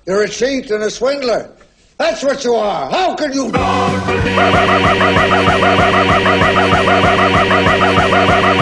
You're a cheat and a swindler. That's what you are. How can you...